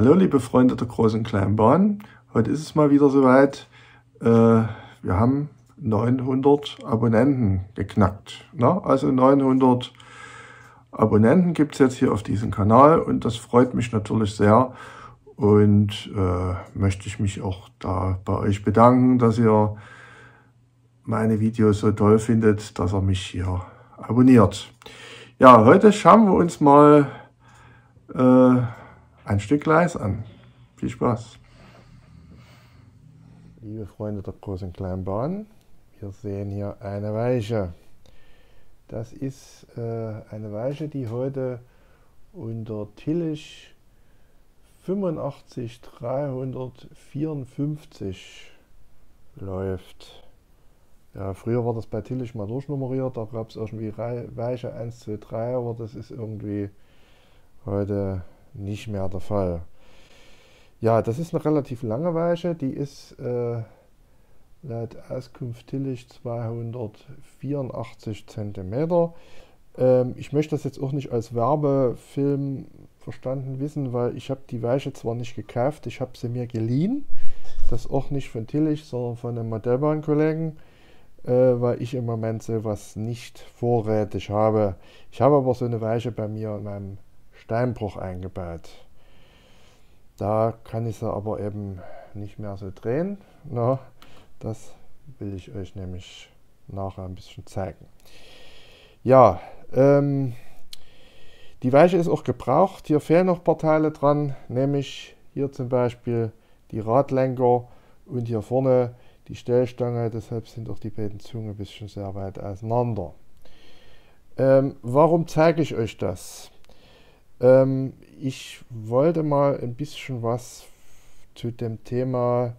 Hallo liebe Freunde der großen und kleinen Bahn, heute ist es mal wieder soweit. Wir haben 900 Abonnenten geknackt. Also 900 Abonnenten gibt es jetzt hier auf diesem Kanal und das freut mich natürlich sehr. Und möchte ich mich auch da bei euch bedanken, dass ihr meine Videos so toll findet, dass ihr mich hier abonniert. Ja, heute schauen wir uns mal ein Stück Gleis an. Viel Spaß. Liebe Freunde der großen und kleinen Bahn, wir sehen hier eine Weiche. Das ist eine Weiche, die heute unter Tillich 85354 läuft. Ja, früher war das bei Tillich mal durchnummeriert, da gab es irgendwie Weiche 1, 2, 3, aber das ist irgendwie heute nicht mehr der Fall. Ja, das ist eine relativ lange Weiche, die ist laut Auskunft Tillich 284 cm. Ich möchte das jetzt auch nicht als Werbefilm verstanden wissen, weil ich habe die Weiche zwar nicht gekauft, ich habe sie mir geliehen. Das auch nicht von Tillich, sondern von einem Modellbahnkollegen, weil ich im Moment sowas nicht vorrätig habe. Ich habe aber so eine Weiche bei mir in meinem Steinbruch eingebaut. Da kann ich sie aber eben nicht mehr so drehen. Na, das will ich euch nämlich nachher ein bisschen zeigen. Ja, die Weiche ist auch gebraucht. Hier fehlen noch ein paar Teile dran, nämlich hier zum Beispiel die Radlenker und hier vorne die Stellstange. Deshalb sind auch die beiden Zungen ein bisschen sehr weit auseinander. Warum zeige ich euch das? Ich wollte mal ein bisschen was zu dem Thema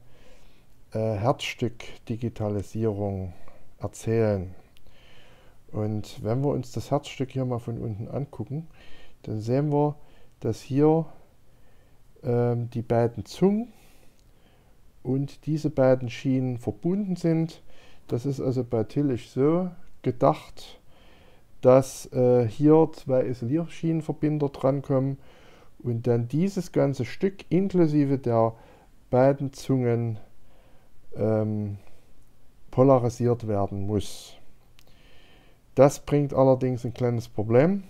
Herzstück-Digitalisierung erzählen. Und wenn wir uns das Herzstück hier mal von unten angucken, dann sehen wir, dass hier die beiden Zungen und diese beiden Schienen verbunden sind. Das ist also bei Tillich so gedacht, dass hier zwei Isolierschienenverbinder drankommen und dann dieses ganze Stück inklusive der beiden Zungen polarisiert werden muss. Das bringt allerdings ein kleines Problem.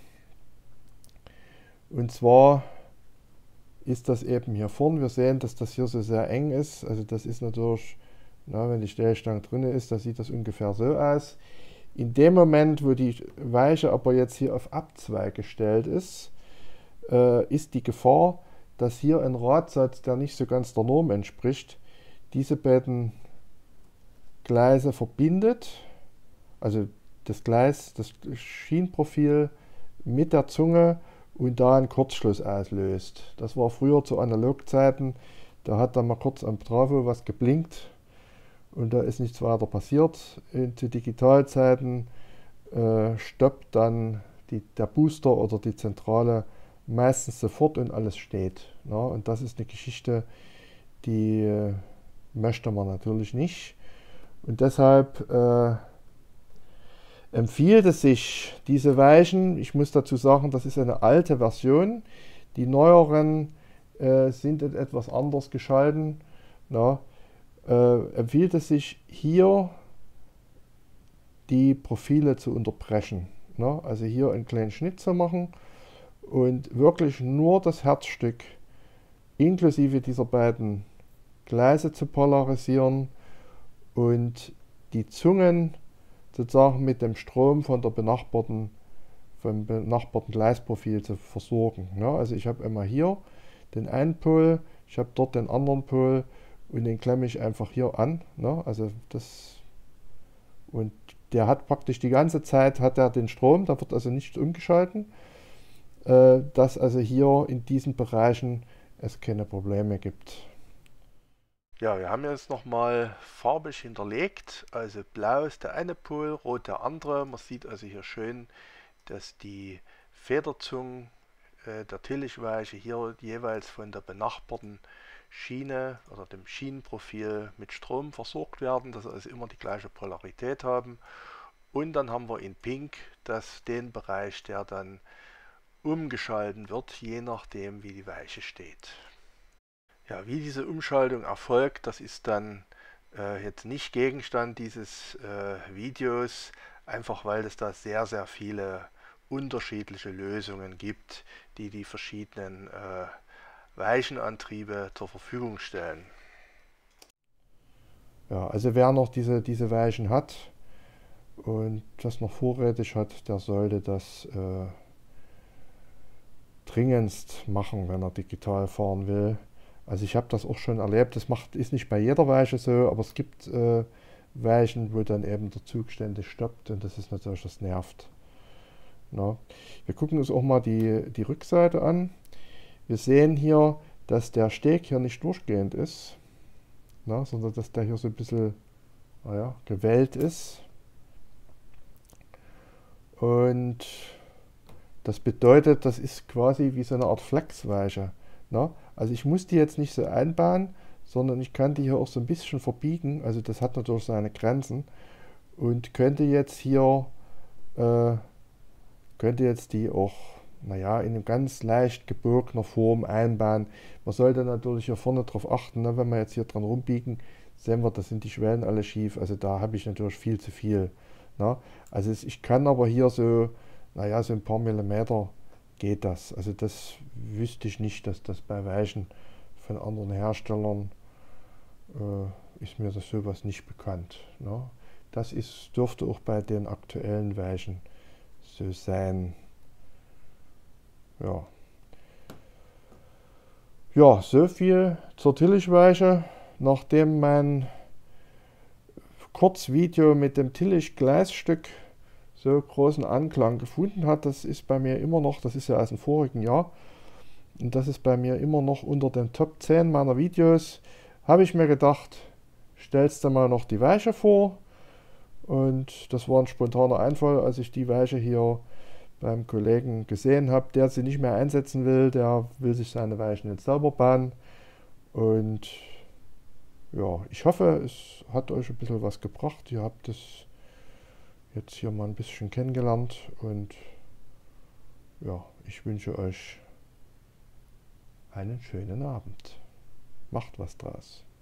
Und zwar ist das eben hier vorne. Wir sehen, dass das hier so sehr eng ist. Also das ist natürlich, wenn die Stellstange drin ist, da sieht das ungefähr so aus. In dem Moment, wo die Weiche aber jetzt hier auf Abzweig gestellt ist, ist die Gefahr, dass hier ein Radsatz, der nicht so ganz der Norm entspricht, diese beiden Gleise verbindet, also das Gleis, das Schienenprofil mit der Zunge und da einen Kurzschluss auslöst. Das war früher zu Analogzeiten, da hat dann mal kurz am Trafo was geblinkt und da ist nichts weiter passiert. Zu Digitalzeiten stoppt dann der Booster oder die Zentrale meistens sofort und alles steht. Und das ist eine Geschichte, die möchte man natürlich nicht. Und deshalb empfiehlt es sich, diese Weichen, ich muss dazu sagen, das ist eine alte Version, die neueren sind etwas anders geschalten. Empfiehlt es sich hier die Profile zu unterbrechen. Also hier einen kleinen Schnitt zu machen und wirklich nur das Herzstück inklusive dieser beiden Gleise zu polarisieren und die Zungen sozusagen mit dem Strom vom benachbarten Gleisprofil zu versorgen. Also ich habe immer hier den einen Pol, ich habe dort den anderen Pol und den klemme ich einfach hier an. Also und der hat praktisch die ganze Zeit den Strom, da wird also nicht umgeschalten, dass also hier in diesen Bereichen es keine Probleme gibt. Ja, wir haben jetzt nochmal farbig hinterlegt, also blau ist der eine Pol, rot der andere. Man sieht also hier schön, dass die Federzungen der Tillichweiche hier jeweils von der benachbarten Schiene oder dem Schienenprofil mit Strom versorgt werden, dass sie also immer die gleiche Polarität haben. Und dann haben wir in Pink den Bereich, der dann umgeschalten wird, je nachdem wie die Weiche steht. Ja, wie diese Umschaltung erfolgt, das ist dann jetzt nicht Gegenstand dieses Videos, einfach weil es da sehr, sehr viele unterschiedliche Lösungen gibt, die die verschiedenen Weichenantriebe zur Verfügung stellen. Ja, also wer noch diese Weichen hat und das noch vorrätig hat, der sollte das dringendst machen, wenn er digital fahren will. Also ich habe das auch schon erlebt, ist nicht bei jeder Weiche so, aber es gibt Weichen, wo dann eben der Zug ständig stoppt und das ist natürlich, das nervt. Na. Wir gucken uns auch mal die Rückseite an. Wir sehen hier, dass der Steg hier nicht durchgehend ist, na, sondern dass der hier so ein bisschen, naja, gewellt ist. Und das bedeutet, das ist quasi wie so eine Art Flexweiche. Ne? Also ich muss die jetzt nicht so einbauen, sondern ich kann die hier auch so ein bisschen verbiegen. Also das hat natürlich seine Grenzen. Und äh, könnte jetzt die auch, naja, in einer ganz leicht gebogener Form einbauen. Man sollte natürlich hier vorne drauf achten, ne? Wenn wir jetzt hier dran rumbiegen, sehen wir, da sind die Schwellen alle schief. Also da habe ich natürlich viel zu viel. Ne? Also ich kann aber hier so, naja, so ein paar Millimeter geht das. Also das wüsste ich nicht, dass das bei Weichen von anderen Herstellern ist mir das sowas nicht bekannt. Ne? Dürfte auch bei den aktuellen Weichen so sein. Ja, ja, so viel zur Tillichweiche. Nachdem mein Kurzvideo mit dem Tillich-Gleisstück so großen Anklang gefunden hat, das ist bei mir immer noch, das ist ja aus dem vorigen Jahr, und das ist bei mir immer noch unter den Top 10 meiner Videos, habe ich mir gedacht, stellst du mal noch die Weiche vor. Und das war ein spontaner Einfall, als ich die Weiche hier beim Kollegen gesehen habe, der sie nicht mehr einsetzen will, der will sich seine Weichen jetzt selber bauen. Und ja, ich hoffe, es hat euch ein bisschen was gebracht. Ihr habt es jetzt hier mal ein bisschen kennengelernt und ja, ich wünsche euch einen schönen Abend. Macht was draus.